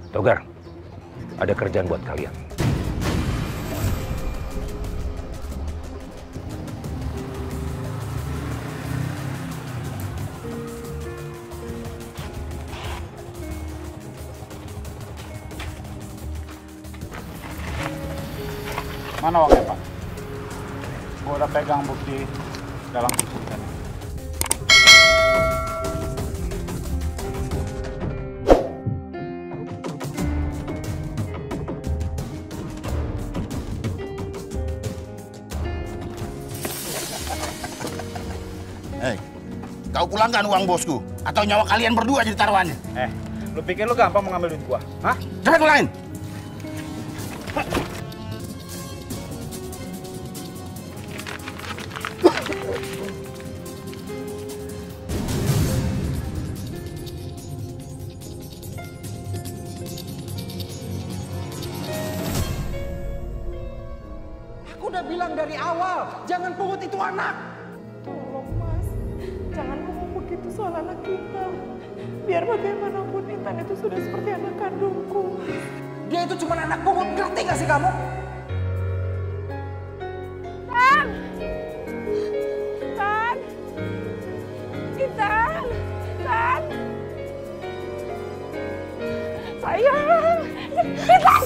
Togar, ada kerjaan buat kalian. Mana uangnya, Pak? Gua udah pegang bukti dalam persidangan. Hei, kau pulangkan uang bosku atau nyawa kalian berdua jadi taruhannya. Lu pikir lu gampang mau ngambil duit gua? Hah? Cepat pulangin. Aku udah bilang dari awal, jangan pungut itu anak. Tolong Mas, jangan ngomong begitu soal anak kita. Biar bagaimanapun Intan itu sudah seperti anak kandungku. Dia itu cuma anak pungut, ngerti gak sih kamu? Tan! Tan! Intan! Tan! Sayang! Intan!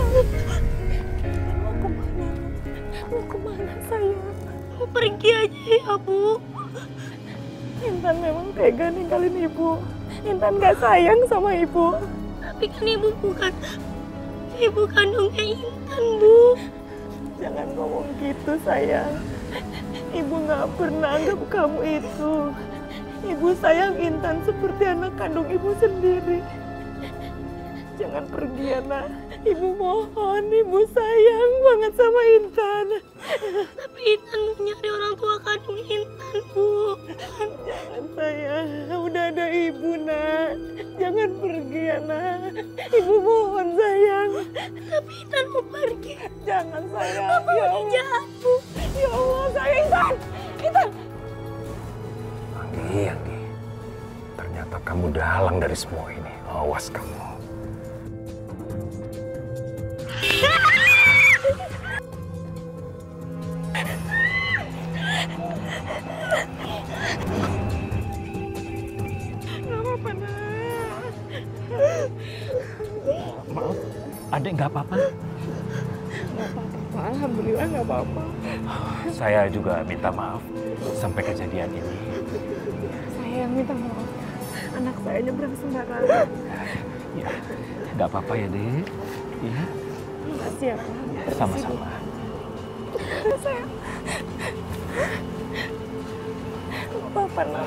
Mau kemana? Mau kemana sayang? Mau pergi aja ya, Bu. Intan memang tega ninggalin ibu. Intan gak sayang sama ibu. Tapi kan ibu bukan ibu kandungnya Intan, Bu. Jangan ngomong gitu sayang. Ibu gak pernah anggap kamu itu. Ibu sayang Intan seperti anak kandung ibu sendiri. Jangan pergi ya nak. Ibu mohon, ibu sayang banget sama Intan. Tapi Intan mau nyari orang tua kandung Intan, Bu. Jangan sayang, udah ada ibu nak. Jangan pergi ya nak. Ibu mohon sayang. Tapi Intan mau pergi. Jangan sayang. Bapak Ya udah Allah. jahat, Bu. Ya Allah sayang Intan. Intan. Anggi. Ternyata kamu dalang dari semua ini. Awas kamu. Gak apa-apa nak. Maaf, adek nggak apa-apa. Gak apa-apa, alhamdulillah gak apa-apa. Saya juga minta maaf sampai kejadian ini. Saya yang minta maaf. Anak saya nyebrang sembarangan. Ya, nggak apa-apa ya, Dek. Ya, Makasih ya, Pak. sama-sama. Saya. Gak apa-apa, nak.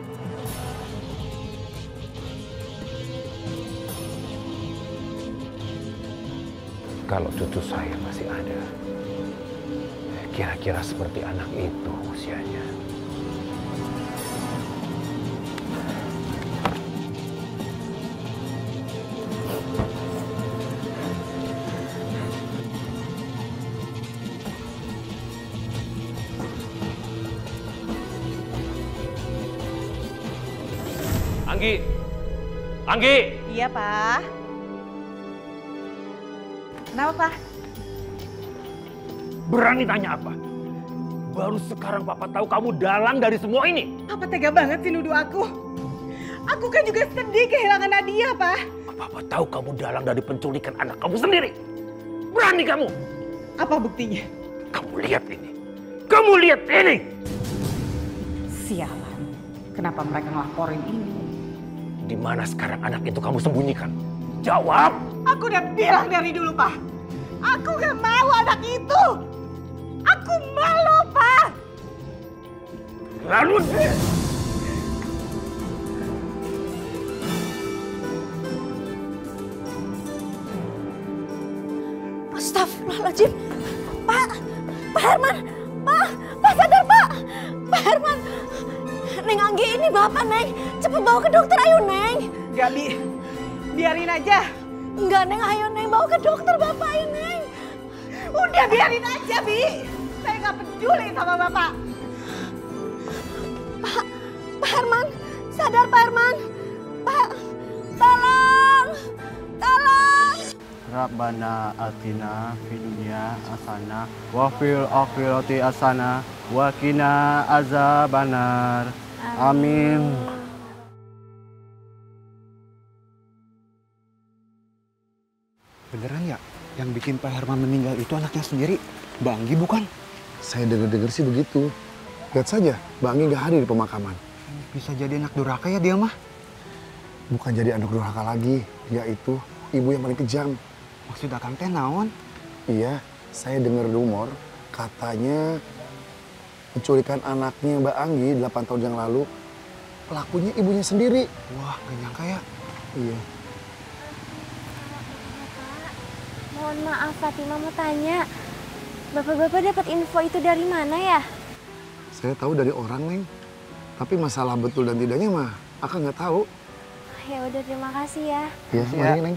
Kalau cucu saya masih ada, kira-kira seperti anak itu usianya. Anggi! Iya, Pak. Kenapa, Pak? Berani tanya apa? Baru sekarang Papa tahu kamu dalang dari semua ini. Papa tega banget sih nuduh aku. Aku kan juga sedih kehilangan Nadia, Pak. Papa tahu kamu dalang dari penculikan anak kamu sendiri. Berani kamu. Apa buktinya? Kamu lihat ini. Kamu lihat ini. Sialan. Kenapa mereka ngelaporin ini? Di mana sekarang anak itu kamu sembunyikan? Jawab. Aku udah bilang dari dulu, Pak. Aku gak mau anak itu. Aku malu, Pak. Lalu... Astagfirullahaladzim. Pak Herman. Pak sadar, Pak. Pak Herman. Neng Anggi ini Bapak, Neng. Cepat bawa ke dokter, ayo, Neng. Gak, Bi. Biarin aja. Enggak, Neng. Ayo, Neng. Bawa ke dokter, Bapak, ayo, Neng. Udah biarin aja, Bi. Saya gak peduli sama Bapak. Pak Herman. Sadar, Pak Herman. Pak, tolong. Tolong. Rabbana atina fid dunya hasanah wa fil akhirati hasanah wa qina azabannar. Amin. Beneran ya? Yang bikin Pak Herman meninggal itu anaknya sendiri? Mbak Anggi bukan? Saya dengar-dengar sih begitu. Lihat saja, Mbak Anggi nggak hadir di pemakaman. Bisa jadi anak durhaka ya dia mah? Bukan jadi anak durhaka lagi, yaitu ibu yang paling kejam. Maksud akang teh naon? Iya, saya dengar rumor katanya penculikan anaknya Mbak Anggi 8 tahun yang lalu, pelakunya ibunya sendiri. Wah, gak nyangka ya. Iya. Mohon maaf, Fatima mau tanya. Bapak-bapak dapat info itu dari mana ya? Saya tahu dari orang, Neng. Tapi masalah betul dan tidaknya mah, akang nggak tahu. Ya udah, terima kasih ya. Iya, mari, Neng.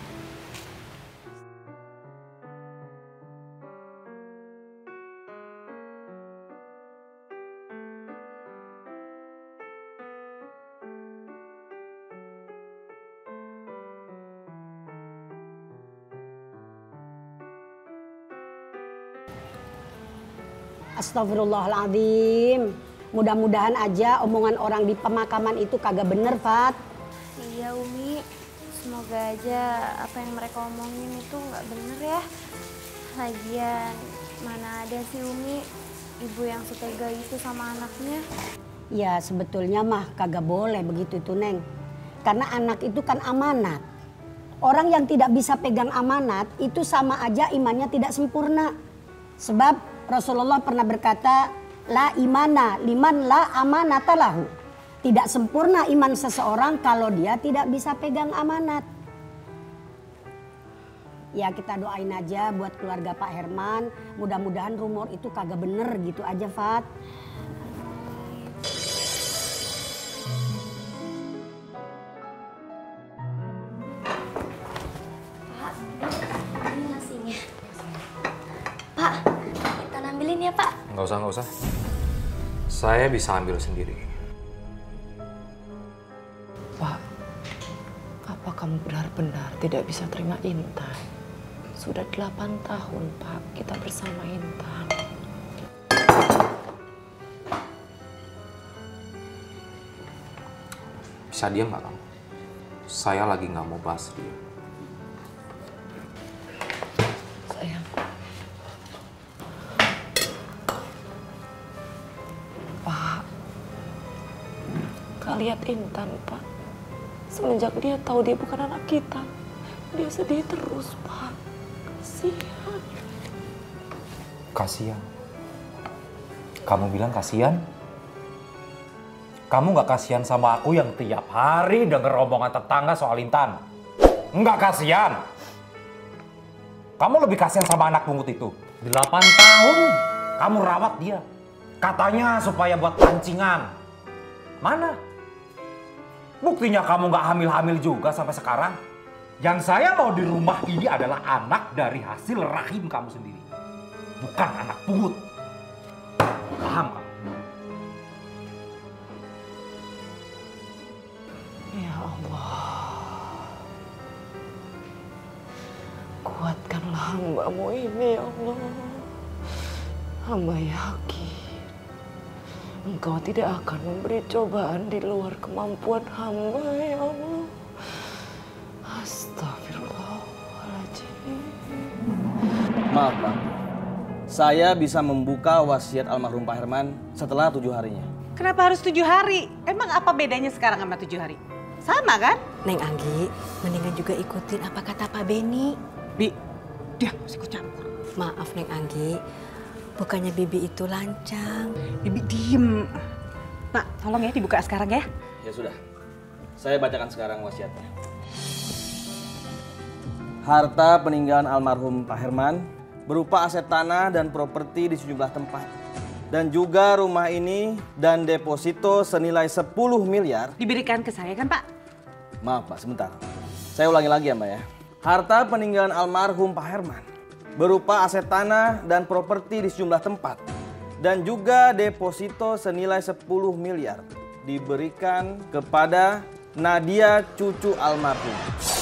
Astagfirullahaladzim. Mudah-mudahan aja omongan orang di pemakaman itu kagak bener, Fat. Iya, Umi. Semoga aja apa yang mereka omongin itu nggak bener ya. Lagian, mana ada sih Umi ibu yang setega itu sama anaknya. Ya sebetulnya mah kagak boleh begitu tuh, Neng. Karena anak itu kan amanat. Orang yang tidak bisa pegang amanat itu sama aja imannya tidak sempurna. Sebab Rasulullah pernah berkata, la imana liman la amanata lahu. Tidak sempurna iman seseorang kalau dia tidak bisa pegang amanat. Ya kita doain aja buat keluarga Pak Herman. Mudah-mudahan rumor itu kagak bener gitu aja, Fat. Pak, ini nasinya. Pak, kita ambilin ya, Pak. Nggak usah. Saya bisa ambil sendiri. Pak, apa kamu benar-benar tidak bisa terima Intan? Sudah 8 tahun, Pak, kita bersama Intan. Bisa diam nggak kamu? Saya lagi nggak mau bahas dia. Sayang. Pak, Kak lihat Intan, Pak. Semenjak dia tahu dia bukan anak kita, dia sedih terus, Pak. Kasihan. Kasian? Kamu bilang kasian? Kamu nggak kasihan sama aku yang tiap hari denger omongan tetangga soal Intan? Nggak kasihan? Kamu lebih kasihan sama anak pungut itu. 8 tahun kamu rawat dia. Katanya supaya buat pancingan. Mana? Buktinya kamu nggak hamil-hamil juga sampai sekarang. Yang saya mau di rumah ini adalah anak dari hasil rahim kamu sendiri. Bukan anak pungut. Paham kamu? Ya Allah. Kuatkanlah hamba-Mu ini, ya Allah. Hamba yakin Engkau tidak akan memberi cobaan di luar kemampuan hamba, ya Allah. Astagfirullahaladzim. Maaf, Pak. Saya bisa membuka wasiat almarhum Pak Herman setelah 7 harinya. Kenapa harus 7 hari? Emang apa bedanya sekarang sama 7 hari? Sama kan? Neng Anggi, mendingan juga ikutin apa kata Pak Beni. Bi, dia harus ikut campur. Maaf Neng Anggi, bukannya Bibi itu lancang. Bibi diem. Pak, tolong ya dibuka sekarang ya. Ya sudah, saya bacakan sekarang wasiatnya. Harta peninggalan almarhum Pak Herman berupa aset tanah dan properti di sejumlah tempat. Dan juga rumah ini dan deposito senilai 10 miliar. Diberikan ke saya kan, Pak? Maaf Pak, sebentar. Saya ulangi lagi ya Mbak ya. Harta peninggalan almarhum Pak Herman berupa aset tanah dan properti di sejumlah tempat. Dan juga deposito senilai 10 miliar. Diberikan kepada Nadia cucu almarhum.